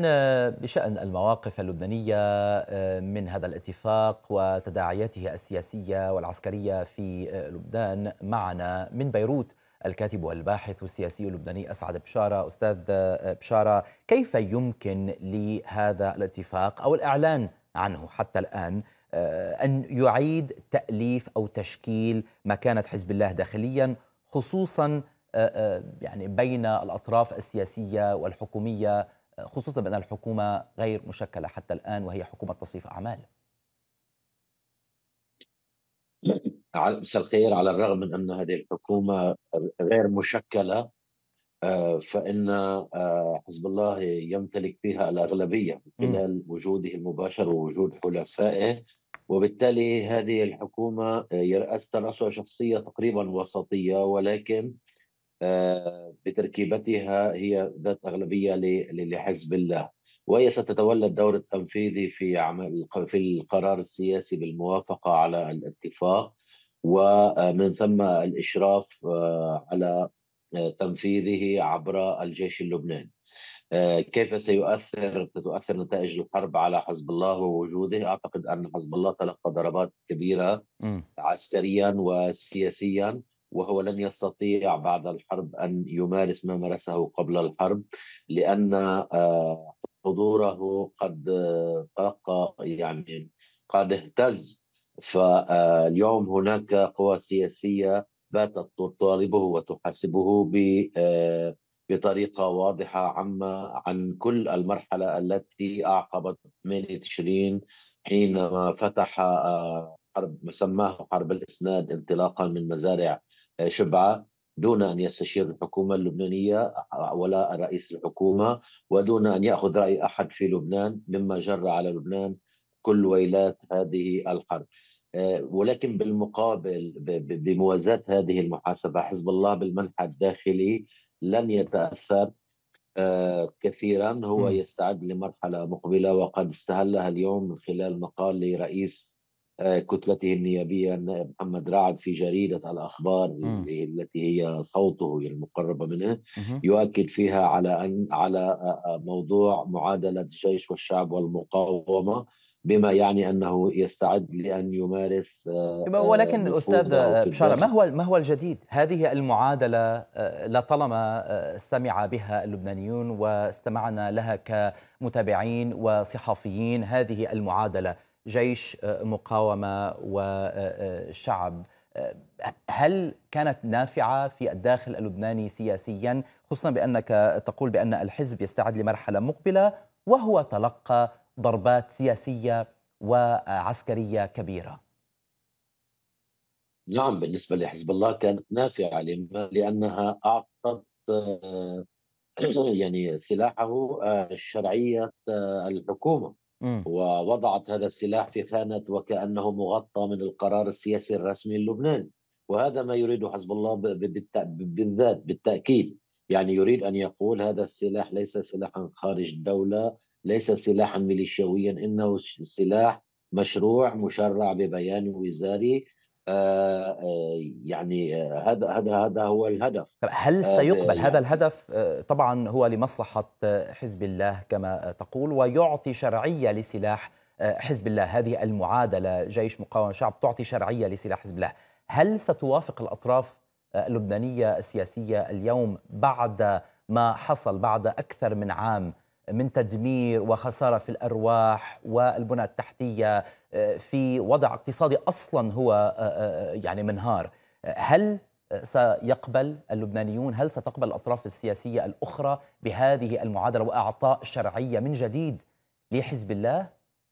بشأن المواقف اللبنانية من هذا الاتفاق وتداعياته السياسية والعسكرية في لبنان، معنا من بيروت الكاتب والباحث السياسي اللبناني أسعد بشارة. أستاذ بشارة، كيف يمكن لهذا الاتفاق أو الإعلان عنه حتى الآن أن يعيد تأليف أو تشكيل مكانة حزب الله داخليا، خصوصا يعني بين الأطراف السياسية والحكومية، خصوصا بأن الحكومة غير مشكلة حتى الآن وهي حكومة تصريف أعمال؟ مساء الخير. على الرغم من أن هذه الحكومة غير مشكلة، فإن حزب الله يمتلك فيها الأغلبية من مم. خلال وجوده المباشر ووجود حلفائه. وبالتالي هذه الحكومة ترأسها شخصية تقريبا وسطية، ولكن بتركيبتها هي ذات أغلبية لحزب الله، وهي ستتولى الدور التنفيذي في القرار السياسي بالموافقة على الاتفاق، ومن ثم الإشراف على تنفيذه عبر الجيش اللبناني. كيف ستؤثر نتائج الحرب على حزب الله ووجوده؟ أعتقد أن حزب الله تلقى ضربات كبيرة مم. عسكريا وسياسيا، وهو لن يستطيع بعد الحرب أن يمارس ما مارسه قبل الحرب، لأن حضوره قد تلقى، يعني قد اهتز. فاليوم هناك قوى سياسية باتت تطالبه وتحاسبه بطريقة واضحة عن كل المرحلة التي أعقبت 8 تشرين، حينما فتح حرب سماه حرب الإسناد انطلاقا من مزارع شبعة، دون أن يستشير الحكومة اللبنانية ولا رئيس الحكومة، ودون أن يأخذ رأي أحد في لبنان، مما جر على لبنان كل ويلات هذه الحرب. ولكن بالمقابل، بموازاة هذه المحاسبة، حزب الله بالمنحى الداخلي لن يتأثر كثيرا. هو مم. يستعد لمرحلة مقبلة، وقد استهلها اليوم من خلال مقال لرئيس كتلته النيابية النائب محمد رعد في جريدة الأخبار مم. التي هي صوته المقربة منه، مهم. يؤكد فيها على موضوع معادلة الجيش والشعب والمقاومة، بما يعني أنه يستعد لأن يمارس ولكن أستاذ نفوذه في بشارة، الداخل. ما هو الجديد؟ هذه المعادلة لطالما استمع بها اللبنانيون واستمعنا لها كمتابعين وصحفيين. هذه المعادلة جيش مقاومة وشعب، هل كانت نافعة في الداخل اللبناني سياسيا، خصوصا بأنك تقول بأن الحزب يستعد لمرحلة مقبلة وهو تلقى ضربات سياسية وعسكرية كبيرة؟ نعم، بالنسبة لحزب الله كانت نافعة. لأنها أعطت يعني سلاحه شرعية الحكومة، مم. ووضعت هذا السلاح في خانة وكأنه مغطى من القرار السياسي الرسمي اللبناني. وهذا ما يريده حزب الله بالذات بالتأكيد. يعني يريد أن يقول هذا السلاح ليس سلاحا خارج الدولة، ليس سلاحا ميليشيويا، إنه سلاح مشروع مشرع ببيان وزاري. يعني هذا هو الهدف. طب هل سيقبل هذا يعني الهدف؟ طبعا هو لمصلحة حزب الله كما تقول، ويعطي شرعية لسلاح حزب الله. هذه المعادلة جيش مقاومة شعب تعطي شرعية لسلاح حزب الله. هل ستوافق الأطراف اللبنانية السياسية اليوم بعد ما حصل بعد أكثر من عام من تدمير وخسارة في الأرواح والبنى التحتية، في وضع اقتصادي أصلا هو يعني منهار؟ هل سيقبل اللبنانيون، هل ستقبل الأطراف السياسية الأخرى بهذه المعادلة وإعطاء شرعية من جديد لحزب الله؟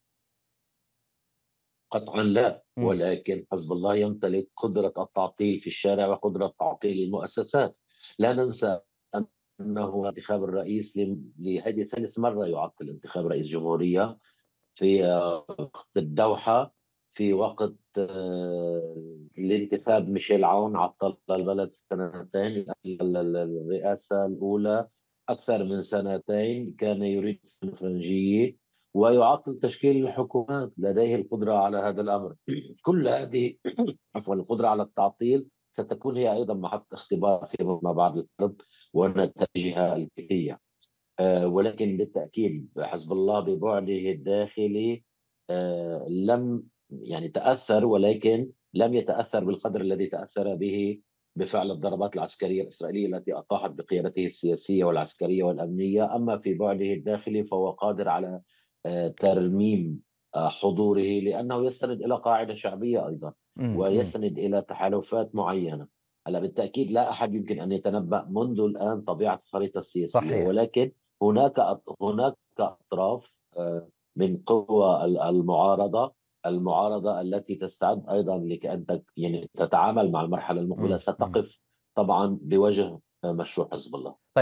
قطعا لا، مم. ولكن حزب الله يمتلك قدرة التعطيل في الشارع وقدرة تعطيل المؤسسات. لا ننسى أنه انتخاب الرئيس لهذه ثالث مرة يعطل انتخاب رئيس جمهورية في وقت الدوحة. في وقت الانتخاب ميشيل عون عطل البلد سنتين. الرئاسة الأولى أكثر من سنتين كان يريد الفرنجية، ويعطل تشكيل الحكومات. لديه القدرة على هذا الأمر. كل هذه عفوا القدرة على التعطيل ستكون هي أيضا محط اختبار فيما بعد الحرب ونتائجها الكيفية. ولكن بالتأكيد حزب الله ببعده الداخلي لم يعني تأثر، ولكن لم يتأثر بالقدر الذي تأثر به بفعل الضربات العسكرية الإسرائيلية التي أطاحت بقيادته السياسية والعسكرية والأمنية. أما في بعده الداخلي فهو قادر على ترميم حضوره، لأنه يستند إلى قاعدة شعبية أيضا، مم. ويستند إلى تحالفات معينة. هلا بالتأكيد لا أحد يمكن أن يتنبأ منذ الآن طبيعة الخريطة السياسية، صحيح. ولكن هناك أطراف من قوى المعارضة التي تستعد أيضا لكأن يعني تتعامل مع المرحلة المقبلة، مم. ستقف طبعا بوجه مشروع حزب الله.